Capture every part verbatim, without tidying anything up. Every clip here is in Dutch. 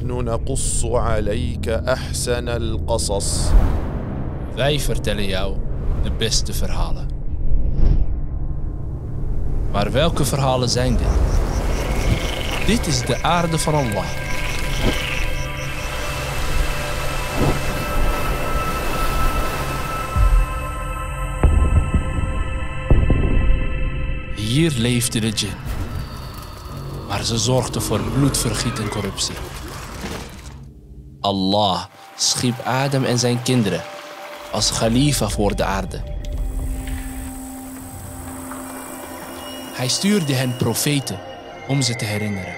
نحن نقص عليك أحسن القصص. Wij vertellen jou de beste verhalen. Maar welke verhalen zijn dit? Dit is de aarde van Allah. Hier leefde de djinn, maar ze zorgden voor bloedvergiet en corruptie. Allah schiep Adam en zijn kinderen als khalifa voor de aarde. Hij stuurde hen profeten om ze te herinneren.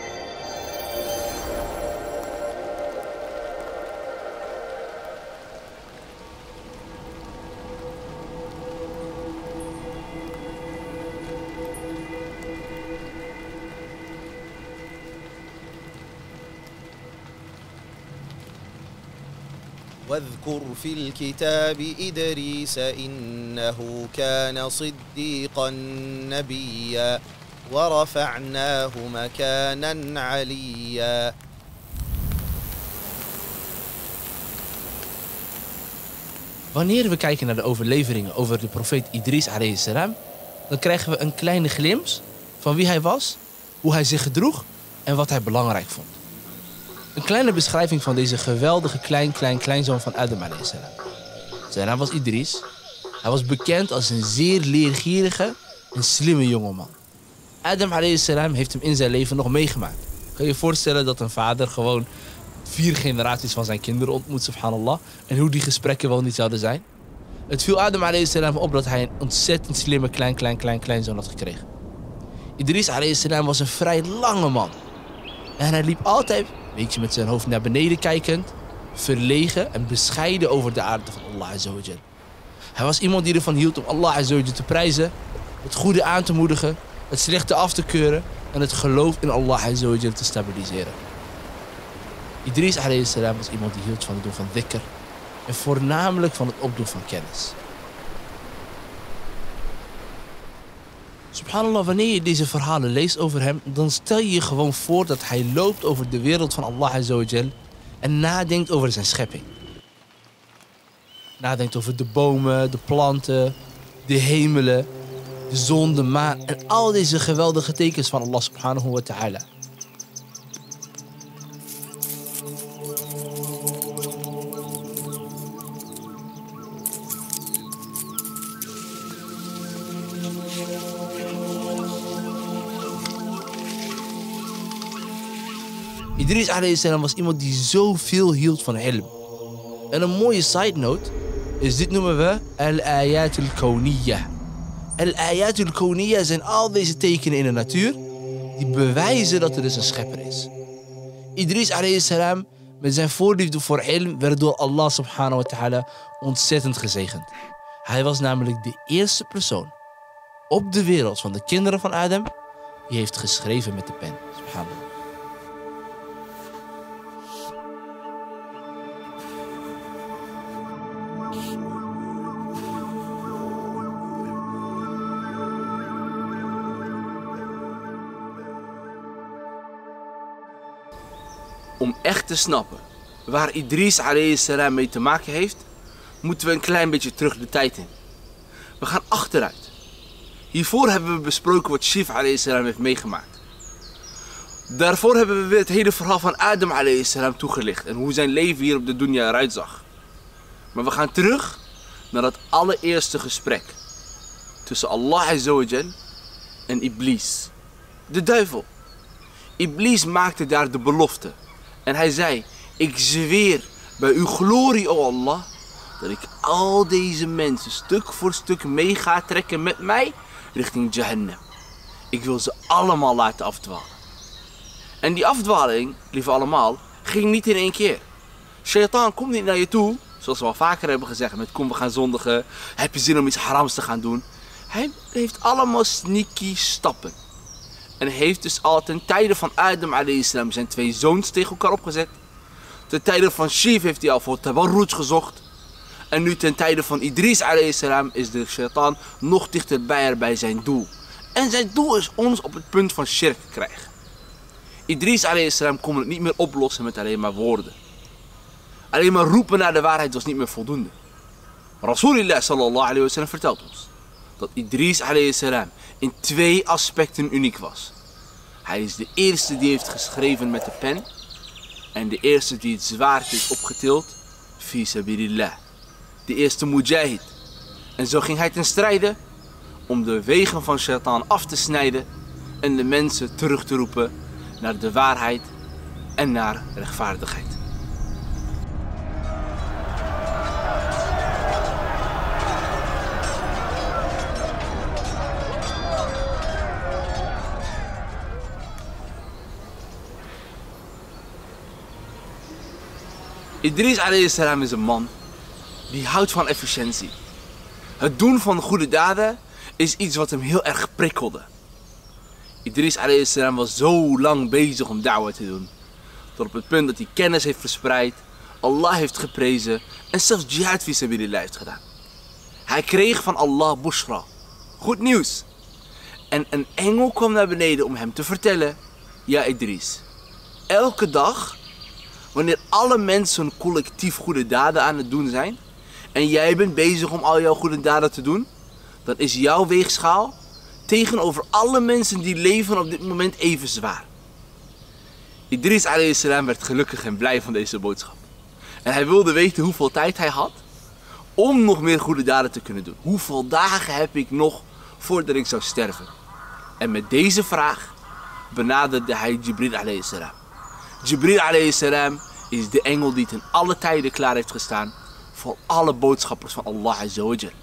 واذكر في الكتاب إدريس إنه كان صديقا نبيا ورفعناه مكانا عليا. Wanneer we kijken naar de overleveringen over de profeet Idris alayhi salam, dan krijgen we een kleine glimp van wie hij was, hoe hij zich gedroeg en wat hij belangrijk vond. Een kleine beschrijving van deze geweldige klein, klein, kleinzoon van Adam alayhi salam. Zijn naam was Idris. Hij was bekend als een zeer leergierige en slimme jongeman. Adam alayhi salam heeft hem in zijn leven nog meegemaakt. Kan je je voorstellen dat een vader gewoon vier generaties van zijn kinderen ontmoet, subhanallah, en hoe die gesprekken wel niet zouden zijn? Het viel Adam alayhi salam op dat hij een ontzettend slimme klein, klein, klein, kleinzoon had gekregen. Idris alayhi salam was een vrij lange man. En hij liep altijd een beetje met zijn hoofd naar beneden kijkend, verlegen en bescheiden over de aarde van Allah azza wa jal. Hij was iemand die ervan hield om Allah azza wa jal te prijzen, het goede aan te moedigen, het slechte af te keuren en het geloof in Allah azza wa jal te stabiliseren. Idris alayhi salam was iemand die hield van het doen van dhikr en voornamelijk van het opdoen van kennis. Subhanallah, wanneer je deze verhalen leest over hem, dan stel je je gewoon voor dat hij loopt over de wereld van Allah azza wa jal en nadenkt over zijn schepping. Nadenkt over de bomen, de planten, de hemelen, de zon, de maan en al deze geweldige tekens van Allah subhanahu wa ta'ala. Idris alayhi salam was iemand die zoveel hield van ilm. En een mooie side note is, dit noemen we al-ayat al-kawniyah. Al-ayat al-kawniyah zijn al deze tekenen in de natuur die bewijzen dat er dus een schepper is. Idris alayhi salam met zijn voorliefde voor ilm werd door Allah subhanahu wa ta'ala ontzettend gezegend. Hij was namelijk de eerste persoon op de wereld van de kinderen van Adam die heeft geschreven met de pen. Subhanallah. Om echt te snappen waar Idris alayhi salam mee te maken heeft, moeten we een klein beetje terug de tijd in. We gaan achteruit. Hiervoor hebben we besproken wat Shif alayhi salam heeft meegemaakt. Daarvoor hebben we weer het hele verhaal van Adam alayhi salam toegelicht en hoe zijn leven hier op de dunya eruit zag. Maar we gaan terug naar dat allereerste gesprek tussen Allah azza wa jal en Iblis, de duivel. Iblis maakte daar de belofte. En hij zei, ik zweer bij uw glorie, o Allah, dat ik al deze mensen stuk voor stuk mee ga trekken met mij richting Jahannam. Ik wil ze allemaal laten afdwalen. En die afdwaling, lieve allemaal, ging niet in één keer. Shaitaan komt niet naar je toe, zoals we al vaker hebben gezegd, met kom we gaan zondigen, heb je zin om iets harams te gaan doen. Hij heeft allemaal sneaky stappen. En heeft dus al ten tijde van Adam alayhi salam zijn twee zoons tegen elkaar opgezet. Ten tijde van Shif heeft hij al voor tabarruj gezocht. En nu ten tijde van Idris alayhi salam is de shaitaan nog dichterbij bij zijn doel. En zijn doel is ons op het punt van shirk krijgen. Idris alayhi salam kon het niet meer oplossen met alleen maar woorden. Alleen maar roepen naar de waarheid was niet meer voldoende. Rasulullah sallallahu alayhi wa sallam vertelt ons dat Idris alayhi salam in twee aspecten uniek was. Hij is de eerste die heeft geschreven met de pen en de eerste die het zwaard heeft opgetild fi sabilillah. De eerste mujahid. En zo ging hij ten strijde om de wegen van shaitaan af te snijden en de mensen terug te roepen naar de waarheid en naar rechtvaardigheid. Idris alayhi salam is een man die houdt van efficiëntie. Het doen van goede daden is iets wat hem heel erg prikkelde. Idris alayhi salam was zo lang bezig om da'wah te doen. Tot op het punt dat hij kennis heeft verspreid, Allah heeft geprezen en zelfs jihad fi sabilillah heeft gedaan. Hij kreeg van Allah bushra, goed nieuws. En een engel kwam naar beneden om hem te vertellen: ja Idris, elke dag wanneer alle mensen collectief goede daden aan het doen zijn en jij bent bezig om al jouw goede daden te doen, dan is jouw weegschaal tegenover alle mensen die leven op dit moment even zwaar. Idris alayhi salam werd gelukkig en blij van deze boodschap. En hij wilde weten hoeveel tijd hij had om nog meer goede daden te kunnen doen. Hoeveel dagen heb ik nog voordat ik zou sterven? En met deze vraag benaderde hij Jibril alayhi salam. Jibril alayhi salam is de engel die ten alle tijden klaar heeft gestaan voor alle boodschappers van Allah azza wa jal.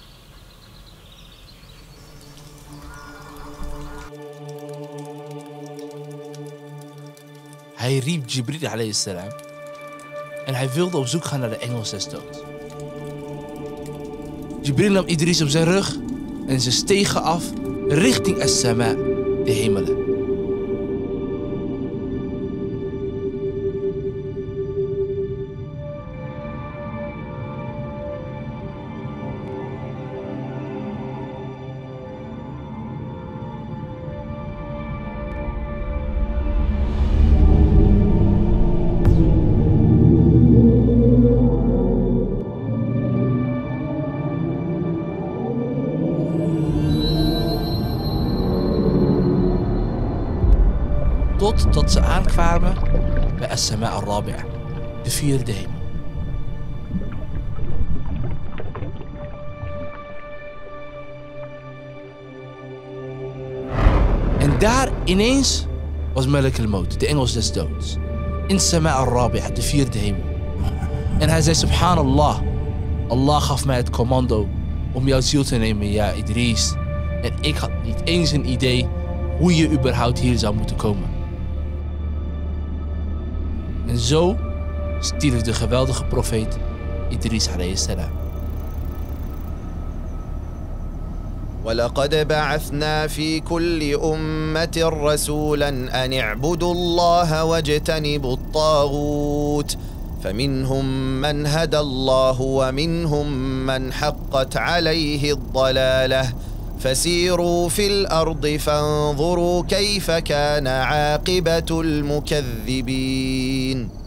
Hij riep Jibril alayhi salam en hij wilde op zoek gaan naar de engel des doods. Jibril nam Idris op zijn rug en ze stegen af richting as-sama, de hemelen. Totdat ze aankwamen bij as-sama al-rabi'a, de vierde hemel. En daar ineens was Malak al-Maut, de engel des doods, in as-sama al-rabi'a, de vierde hemel. En hij zei: subhanallah, Allah gaf mij het commando om jouw ziel te nemen, ja Idris. En ik had niet eens een idee hoe je überhaupt hier zou moeten komen. En zo stierf de geweldige profeet Idris alayhi salam. ولقد بعثنا في كل أمة رسولا أن اعبدوا الله واجتنبوا الطاغوت فمنهم من هدى الله ومنهم من حقت عليه الضلالة فسيروا في الأرض فانظروا كيف كان عاقبة المكذبين.